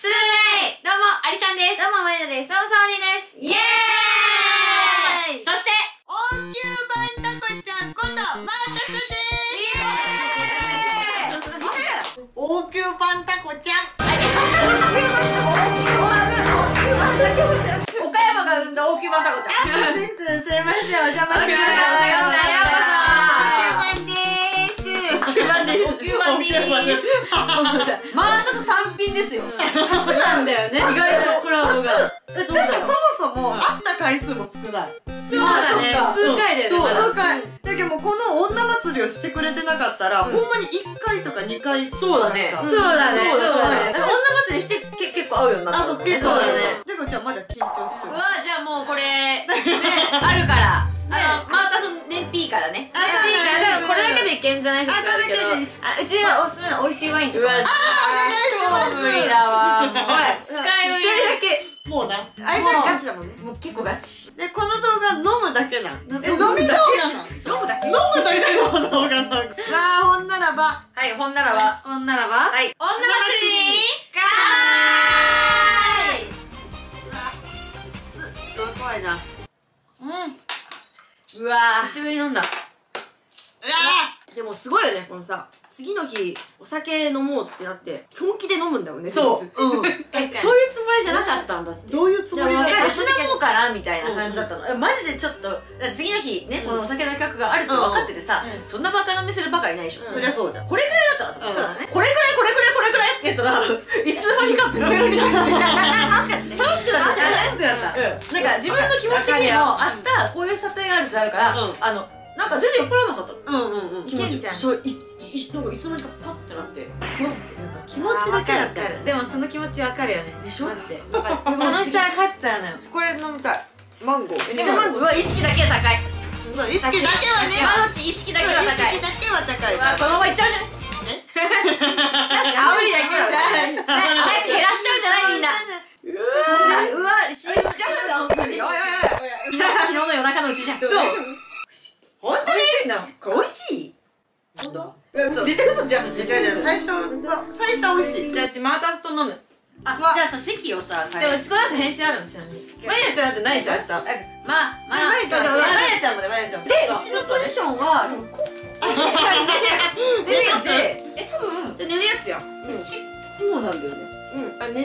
スーレイどうも、アリちゃんです。 どうも、まゆです。 どうも、サオリンです。イエーイそして、 王宮版タコちゃんこと、マータスです。王宮版タコちゃん。 岡山が生んだ王宮版タコちゃん。 そうです。すいません、お邪魔しました。王宮版です。 王宮版です。マータス単品ですよ。初なんだよね、意外とコラボが。 そうだよ。そもそも、会った回数も少ない。 そうだね、数回だよね。 数回。だけどもうこの女祭りをしてくれてなかったら、ほんまに1回とか2回。 そうだね。そうだね。女祭りして結構合うようになった。そうだね。 だからじゃあまだ緊張してる。 うわ、じゃあもうこれ、ね、あるから。マータソン年 P からね。年 P から、でもこれだけでいけんじゃないですか。うちがおすすめの美味しいワインとか。うわ、 お願いします。 無理だわ。もう。使い一人だけ。もうな。 あれじゃガチだもんね。もう結構ガチ。 で、この動画飲むだけなん。飲み動画なん。 飲むだけ飲むだけの動画なん。わあ、ほんならば。 はい、ほんならば。ほんならば。はい。女祭りかーい。 うわ、怖いな。 うわー、久しぶりに飲んだ。でもすごいよね、このさ、次の日お酒飲もうってなって本気で飲むんだもんね。そう、確かにそういうつもりじゃなかったんだって。 どういうつもりだったの？ たしなもうからみたいな感じだったの。マジでちょっと次の日ね、このお酒の企画があるって分かっててさ、そんなバカ飲みするバカいないでしょ。 そりゃそうじゃん。 これくらいだったらと思って、これくらいこれくらいこれくらいって言ったらいつの間にかベロベロになって楽しかったね。楽しくなった。なんか自分の気持ち的にも明日こういう撮影があるってあるから、なんか全然酔っ払わなかったの。いけんじゃん。そう、なんかいつの間にかパッてなって、 気持ちだけだったよ。 でもその気持ちわかるよね。でしょ？マジで。楽しさが勝っちゃうのよ。 これ飲みたい。マンゴー。 でもうわ、意識だけは高い。 意識だけはね。 今のうち意識だけは高い。 意識だけは高い。 このままいっちゃうんじゃない？煽りだけは早く減らしちゃうんじゃないみんな。うわ、死んじゃうな、ほんとに。昨日の夜中のうちじゃん。どう？本当に？これ美味しい？本当？絶対嘘じゃん。 最初は美味しい。 じゃあうちマータスと飲む。あ、じゃあさ、席をさ、でもうちこの後編集あるの、ちなみに。マリナちゃんだってないでしょ、明日。マリナちゃんもで、マリナちゃんも。で、うちのポジションは、で、多分、じゃあ寝るやつやん。うち、こうなんだよね。寝るやつ。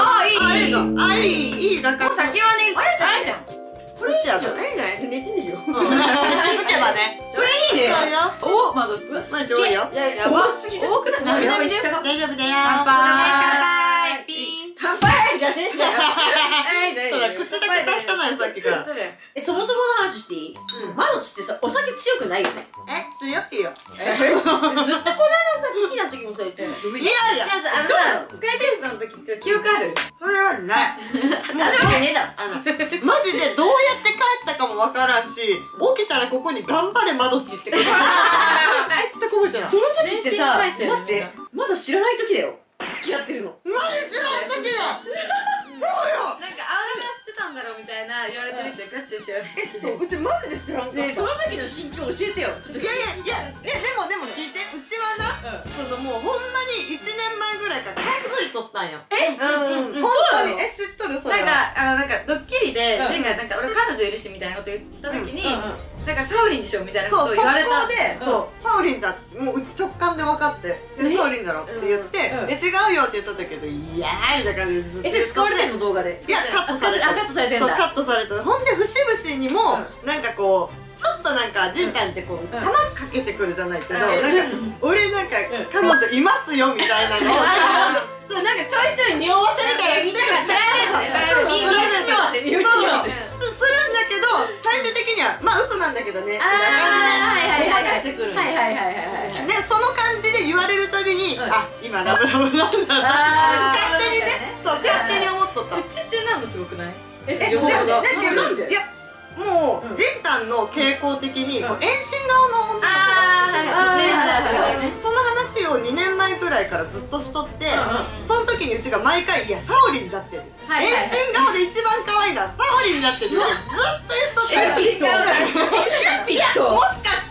いい、なんか。先はね、あれじゃないじゃん。これいいじゃん。いいじゃん。寝てんでしょ。気づけばね。それいいね。お、まだつ。 まあ、上位よ。 多すぎる。多くしないで。大丈夫だよ。乾杯。乾杯じゃねえんだよ。 口だけ出したのよ、さっきから。 そもそもの話していい？マノチってさ、お酒強くないよね。 強いよ。 ずっとこの間さ、キキな時もさ、いやいや。じゃあさ、スカイベースの時って記憶ある？ それはない。 あるわけねえだろ。 マジでどうやって帰ったかもわからんし、起きたらここに頑張れマドッチって書いてある。全く覚えてない。 その時ってさ、待って、まだ知らない時だよ。付き合ってるの。 マジ知らない時だ。そうよ。 なんかあれが知ってたんだろうみたいな言われてるけどガチで知らないけど。 うちマジで知らんかった。 ねえ、その時の心境教えてよ。 いやでも聞いて、うちはな、もうほんまに1年前ぐらいから感づいとったんよ。本当に知っとるそれは。 なんかドッキリでジェンがなんか俺彼女いるしみたいなこと言った時に、なんかサオリンでしょみたいなことを言われた。 そう、サオリンじゃもううち直感で分かって「サオリンだろ」って言って「違うよ」って言ったんだけど「いやー」みたいな感じでずっとそれ使われてんの動画で？ いや、カットされてる。 カットされてんだ。 カットされてる。ほんで節々にもなんかこうちょっとなんかジンタンってこう玉かけてくるじゃないけど、なんか俺なんか彼女いますよみたいなのをなんかちょいちょい匂わせみたいなしてる。身内匂わせするんだけど、最終的にはまあ嘘なんだけどねみたいな感じでごまかしてくる。でその感じで言われるたびに、あ、今ラブラブなんだって勝手にね、そう勝手に思っとった。 うちってなんのすごくない？ なんで？いやもうジンタンの傾向的に遠心顔の女の子がその話を2年前くらいからずっとしとって、その時にうちが毎回「いやサオリンじゃって」遠心顔で一番可愛いのはサオリンじゃってってずっと言っとったら、いやもしかし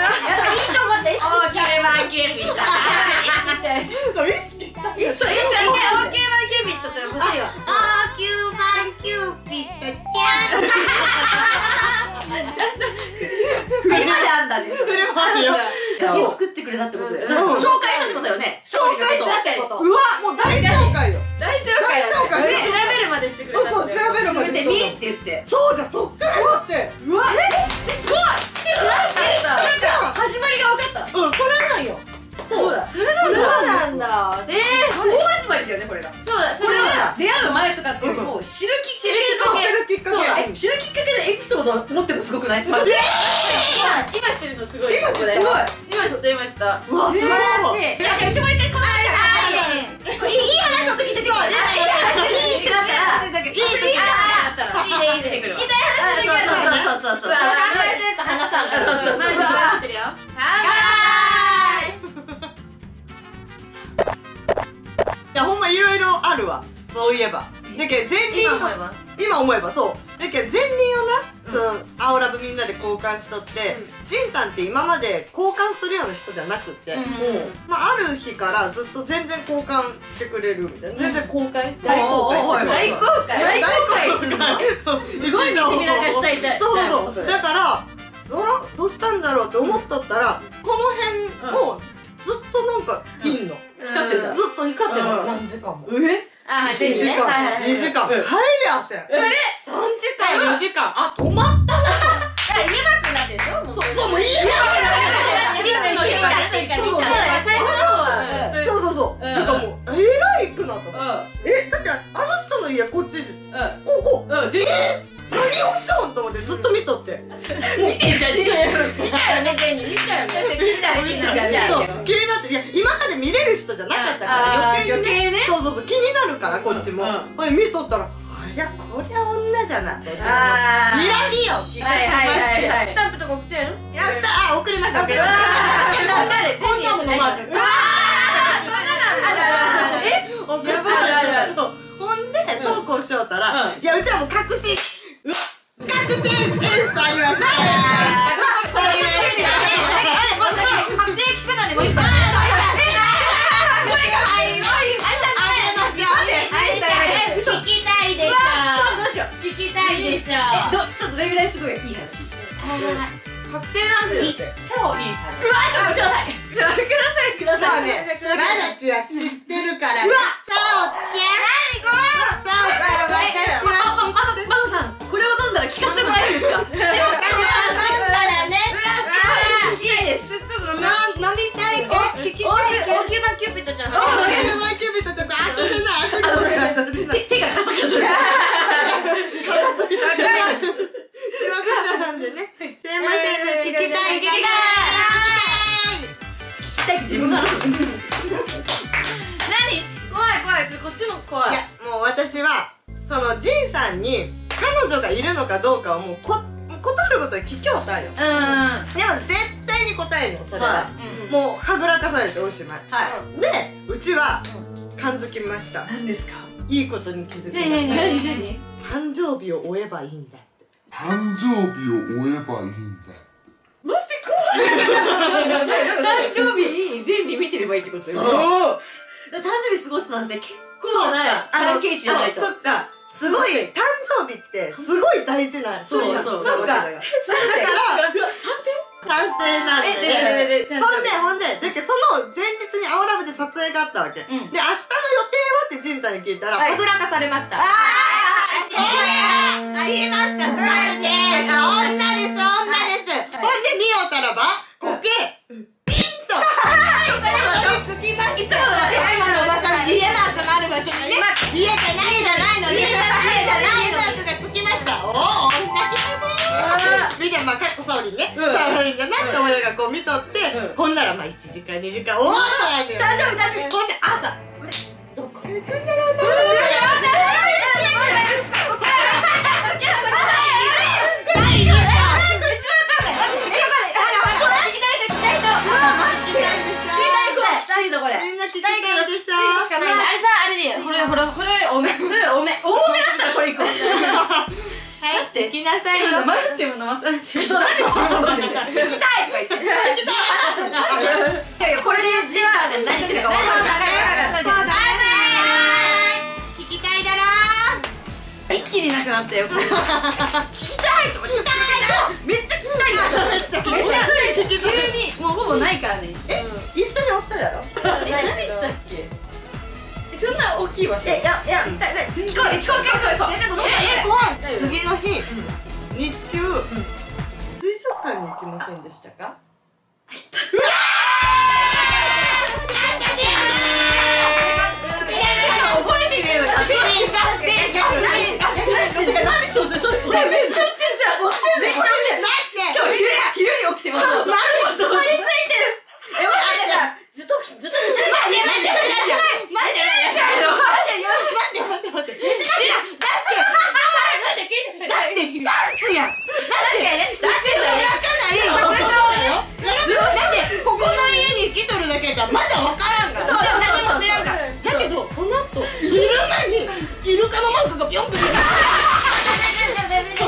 と思った。意識しちゃう。 意識した。 オーケーマンキューピットちゃん欲しいわ。 オーキューバンキューピットちゃん。 ちゃんとフルまであんだね。 フルもあるよ。 鍵作ってくれたってことだよ。紹介したってことだよね。 紹介したってこと。 うわ、 もう大紹介よ。 大紹介。調べるまでしてくれた。 そう、調べるまで。 見って言って。 そうじゃ、そっからだって。 うわ、すごい。始まりが分かった。 それなんよ。 そうだ。それなんだ。大始まりだよね、これが。そうだ。それは出会う前とかっていうよりも知るきっかけ。知るきっかけでエピソードを持ってもすごくない？今知るのすごい。今知った。うわ、すごい。素晴らしい。じゃあうちも一回この話。いい話を聞いてて。いいってなったら。いいね。聞きたい話できる。そう。考えてと話さんから。そう。マジで待ってるよ。 いや、ほんまいろいろあるわ。そういえば。だけど前輪今思えばそうだけど前輪をな、青ラブみんなで交換しとって、ジンタンって今まで交換するような人じゃなくて、まあある日からずっと全然交換してくれるみたいな。全然公開大公開してくれる。大公開するのすごい見せびらかしたいじゃん。そうだからどうしたんだろうって思っとったら、この辺をずっとなんかいんの。光ってた。ずっと光ってた。何時間も。2時間。帰れ汗。3時間、4時間。あ、止まったな。 言えなくなってるでしょ。もうそう、もう言えなくなってる。そう。だからもう、えらいくなった。だってあの人の家こっちです。ここ。何をしようと思ってずっと見とって。 見てんじゃねえよ。見ちゃうよね、全に。見ちゃうよね。気になる。 そう、気になって。いや、今まで見れる人じゃなかったから余計ね。そう、気になるから、こっちも。見とったら、いや、こりゃ女じゃな。睨みよ。 スタンプとか送ってるの？ いや、送りました。コンドームのマーク。ほんで、そうこうしようたら、いや、うちはもう確信。確定点数あります。 ちょっとどれぐらいすごいいい話。確定なんですよ。超いい話。うわ、ちょっとください。くださいね。 マナチは知ってるから。うわ、さおちゃん。何これ。さおちゃん、私は知ってる。 マドさん、これを飲んだら聞かせてもらえるんですか。 飲んだらね。 いいです。ちょっと飲みたいか。聞きたいか。 オーキューバンキューピットちゃん。 オーキューバンキューピットちゃん、開けれない。 手がカサカサ。 しわくちゃなんでね。すいませんね、聞きたい自分が話す。何？怖い、こっちも怖い。 いや、もう私はそのジンさんに彼女がいるのかどうかをもうことあることで聞きょうたんよ。でも絶対に答えるの、それは。もうはぐらかされておしまい。で、うちは感づきました。 何ですか？ いいことに気づきました。 何？ 誕生日を追えばいいんだって。 誕生日を追えばいいんだって。 待って、怖い。 誕生日全部見てればいいってことですよ。そう。誕生日過ごすなんて結構な関係値じゃないと。 そっか。すごい、誕生日ってすごい大事な。 そう。そっか。だから、 探偵なんで。ほんで、だけどその前日に青ラブで撮影があったわけ。で、明日の予定はってジンタに聞いたら、はぐらかされました。言いました、女です。ほんで見ようたらば、こけ、ピンと。つきました。今のおばさん、家マークがある場所にね。家じゃないの。家じゃないの。マークがつきました。おお、女気だね。見て、まあ、かっこサオリンね。サオリンじゃないと俺がこう見とって、ほんならまあ1時間、2時間、おお、誕生日。ほんで、朝、どこ行きなさいよ。 マルチも飲まされてる。 そう、なんで自分飲んでんだよ。 聞きたいとか言って。いやいや、これでジェンダーが何してるか分かんない。 そうだね。聞きたいだろー。一気になくなったよ。聞きたいとか聞きたい。めっちゃ聞きたいよ。めっちゃ聞きたい。急にもうほぼないからね。 一緒におったやろ。 何したっけ？そんな大きい場所？いや、行こう。 次の日、日中、水族館に行きませんでしたか？ 覚えてねえのか。何そんなそれめっちゃやってんじゃん。めっちゃやってる。昼に起きてます。何それついてる。ずっと待って。 まだ分からんから、何も知らんから。だけどこの後昼間にイルカのマークがピョンピョン。イルカのマー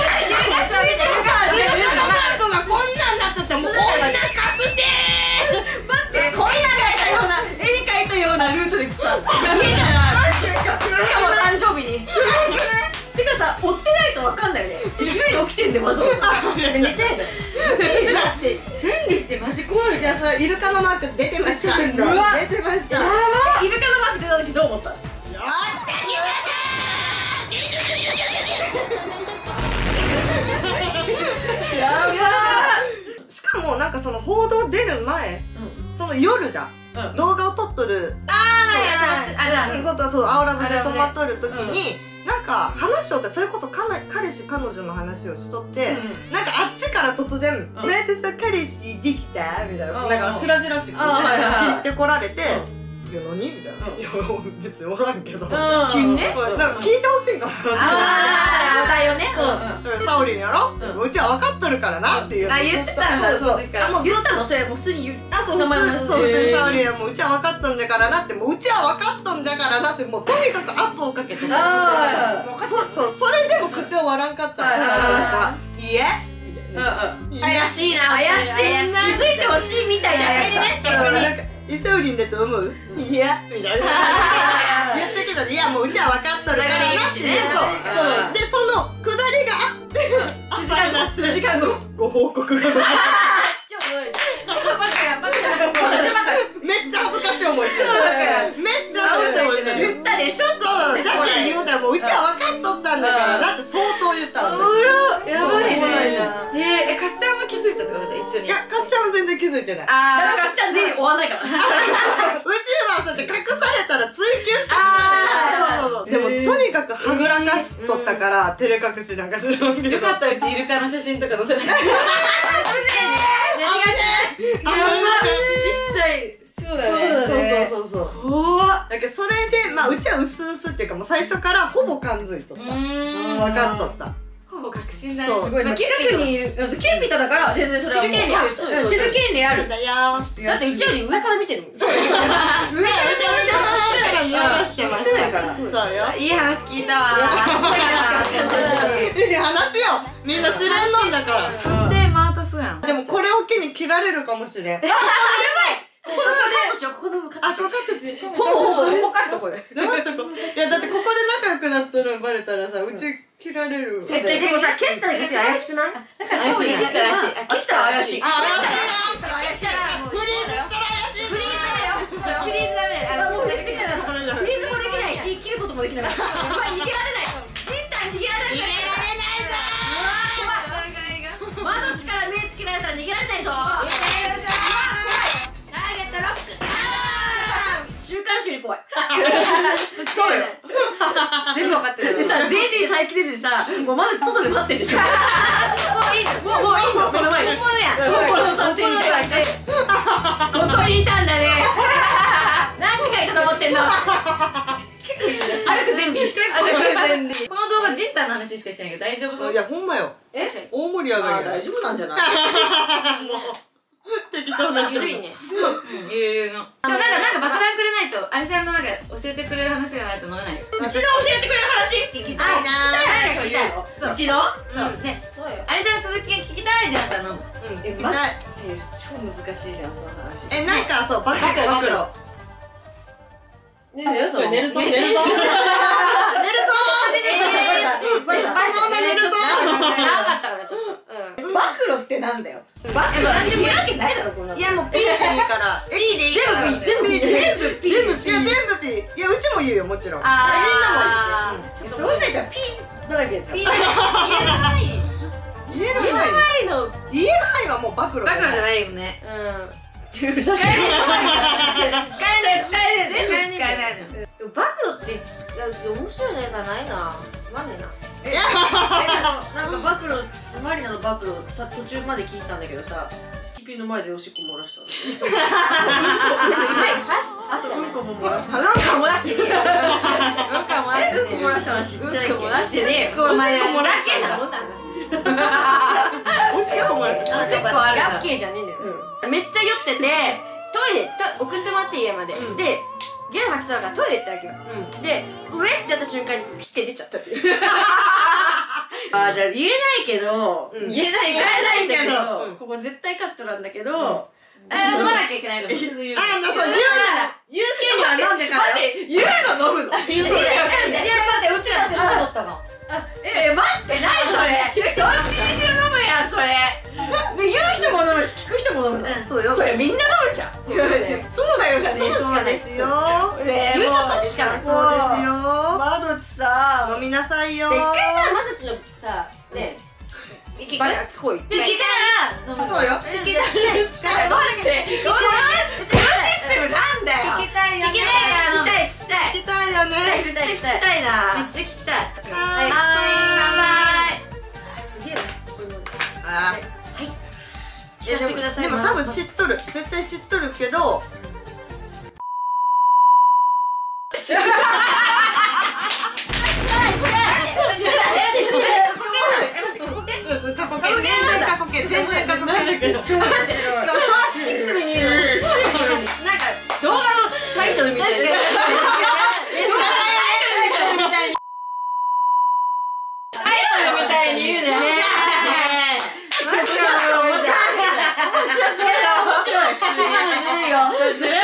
クがこんなんなっとって、もうこんな確定。 待って、こんな描いたような絵に描いたようなルートでさ、家からしかも誕生日に。てかさ、追ってないと分かんないよね。昼に起きてんでまず。寝てんだよ。なんでってマジ怖い。 じゃあそれイルカのマーク出てました。出てました。 イルカのマーク出た時どう思った？よっしゃやばー。しかもなんかその報道出る前、その夜じゃん、動画を撮っとる。そう青ラブで泊まっとる時になんか話しとって、それこそ彼氏彼女の話をしとって、なんかあっちから突然「こうやってさ彼氏できた?」みたいな、なんかしらしらしく聞いてこられて「いや何?」みたいな「いや別におらんけど」 急にね、 なんか聞いてほしいんかなって。 だよね。 サオリンやろ、うちは分かっとるからなっていう。 あ、言ってたんだ。そうもう言ったの？それもう普通に言う。 そう普通にサオリンはもううちは分かっとんじゃからなって、もううちは分かっとんじゃからなって、もうとにかく圧をかけて、それでも口を割らんかったから、いいえ怪しいな、怪しいな、気づいてほしいみたいなやつね。 イセオリンだと思う？いやみたいな言ったけど、いやもううちは分かっとるからなっていう。そうで、そのくだりが数時間後ご報告がめっちゃ恥ずかしい思いしてる。めっちゃ恥ずかしい思いしてる。 言ったでしょ。 そうだって言うたら、もううちは分かっとったんだからなって相当言ったんだ。 やばいね。カスちゃんも気づいたってことですか？一緒に。 いや、カスちゃんは全然気づいてない。 カスちゃん全員終わんないから。 うちはそうやって隠されたら追求したくない。でもとにかくはぐらかしとったから照れ隠しなんかしらんけど。 よかった、うちイルカの写真とか載せない。一切そうだね。 そう怖っ。 だけどそれでまあうちはうすうすっていうか、もう最初からほぼ感づいとった。分かっとった。 ほぼ確信だね。 すごい。 近くにいる。キューピットだから全然それは知る権利ある。知る権利ある。だってうちより上から見てるもん。そう上から見渡してますから。そうよ。いい話聞いたわ。 いい話よ。みんな知れんのんだから。 探偵マータスやん。 でもこれを機に切られるかもしれん。やばい。 ここでカットしよう。ここでもカットしよう。ほぼカットこれ。 いやだってここで仲良くなってるのバレたらさ、うち切られる。 でもさ、蹴ったら結構怪しくない？だからそういう蹴ったら怪しい。蹴ったら怪しい。怪しい。 フリーズしたら怪しい。 フリーズだよ。フリーズダメ。フリーズもできないし、切ることもできない。逃げられない。身体逃げられない。逃げられないぞ。怖い。窓力目つけられたら逃げられないぞ。週刊誌より怖い。そうよ。全部分かってる。でさ、全員待機出てさ、もうまだ外で待ってんでしょ。もういいの目の前に。本物や。本物の探偵みたいな。ここにいたんだね。何時間いたと思ってんの。 結構いいね。歩く全備。この動画ジッターの話しかしてないけど大丈夫そう？ いやほんまよ。大盛り上がり。 大丈夫なんじゃない？ 適当な。 ゆるいね。ゆるの。でもなんか爆弾くれないと、あれちゃんのなんか教えてくれる話がないと飲めないよ。うちが教えてくれる話聞きたいな。聞きたいの？そう。うちの？そうね。そうよ。あれちゃんの続き聞きたいってなったら飲む。 聞きたい。超難しいじゃんその話。 なんかそう暴露。 ねえよそれ。寝るぞ。 寝るぞ。寝るぞ。寝るぞ。 長かったからちょっと。 暴露ってなんだよ。 暴露なんて言うわけないだろこんなの。 いやもう P でいいから。 P でいいから。全部 P。 全部 P。いや全部 P。いやうちも言うよもちろん。みんなもそんなんじゃ P だらけじゃん。 言えない。 言えないの。言えないはもう暴露。 暴露じゃないよね。 使えねえ。 使えないの。暴露っていやうち面白いネタないな。つまんねえな。 なんか暴露、マリナの暴露途中まで聞いてたんだけどさ、スキピの前でおしっこ漏らしたの。あとうんこも漏らした。 うんこ漏らしてねえよ。うんこ漏らしてねえよ。 うんこ漏らした話言ってないっけ？ うんこ漏らしてねえよ。お前ふざけんなもんな話。 おしっこ漏らした。 おしっこあるラッキーじゃねえんだよ。めっちゃ酔っててトイレ送ってもらって家まで。でゲロ吐きそうだからトイレ行ったわけよ。で上ってやった瞬間にピッて出ちゃったっていう。 あ、じゃあ言えないけど、 言えないんだけど、ここ絶対カットなんだけど、 飲まなきゃいけないの。言う言う権利は飲んでからよ。 言うの飲むの。 言うの。いやだってうちだって飲んだったの。 待って何それ。どっちにしろ飲むやんそれ。言う人も飲むし聞く人も飲むの。 そうよ。 それみんな飲むじゃん。そうだよじゃねえし。 そうですよ。 優勝するしかない。 そうですよ。 マドチさ飲みなさいよ。 一回さマドチのさね聞こうよ。聞いたら飲む。 そうよ。聞きたい。 待ってこのシステムなんだよ。 聞きたいよね。聞きたいよね。 聞きたいな。めっちゃ聞きたい。はい乾杯。すげえなこれも。はい聞かせてください。 でも多分知っとる。絶対知っとるけど。 しかもそうシンプルに言うの。なんか動画のタイトルみたいな。タイトルみたいに言うね。面白い。ずるいよ。ずるい。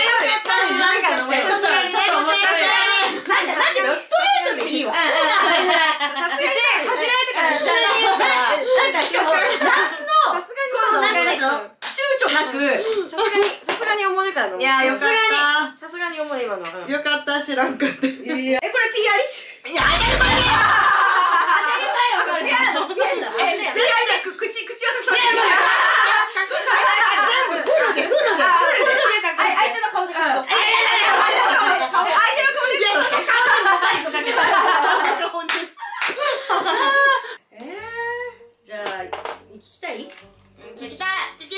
ストレートでいいわ。さすがに恥じらいとか普通に言うから。なんかしかも躊躇なくさすがに思えるからの。いやよかった。さすがに思え今の。 よかった知らんかった。 これ P あり？ いや当たり前や。当たり前や。 ピアノ。 口はたくさん。 全部フルで。 相手の顔で描く。 じゃあ聞きたい？ 聞きたい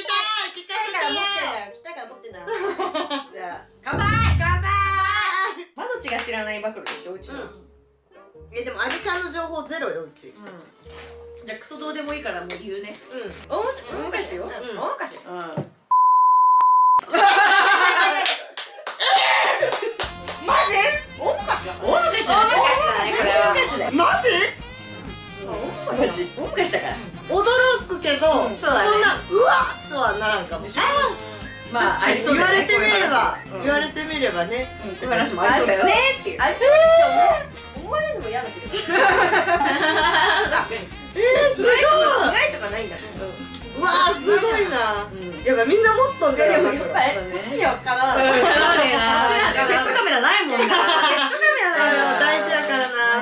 から持ってんだ。 じゃあ乾杯。マドチが知らない暴露でしょうちの。 でもアリシャンの情報ゼロようち。 じゃあクソどうでもいいからもう言うね。大昔よ。 大昔。マジ？大昔だ。 大昔だねこれは。大昔だよ。 マジ？ 大昔だから。 驚くけど、そんなうわっとはならんかも。 まあありそう言わだね。 れてみればね。 こういう話もありそうだよねっていう。 ありそうって思われるのも嫌だけど。確かに。 すごい。 意外とかないんだ。 うわーすごいな。やっぱみんな持っとんだよ。 でもやっぱりこっちにはかなわない。 ペットカメラないもんな。 大事やからな。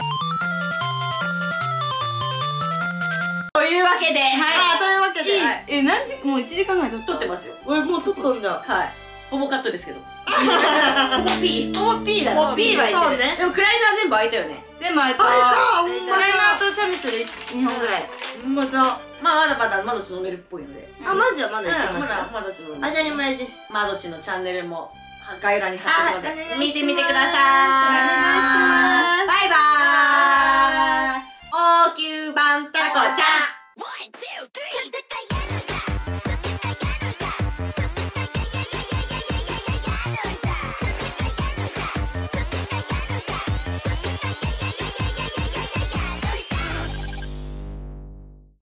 というわけで、 というわけで、 何時もう1時間ぐらい撮ってますよ。 俺もう撮っとんじゃん。 はいほぼカットですけど。 ほぼ P だね。ほぼ P はいそうね。 でもクライナー全部開いたよね。 全部開いた。 開いた。ほんクライナーとチャミスで2本ぐらい。 ほんまじゃ。 まあまだまだ飲めるっぽいので。 まだいけます。 まだち飲める。 当たり前です。 まどちのチャンネルも概要欄に貼っておくので見てみてください。バイバーイ。王宮版タコちゃん。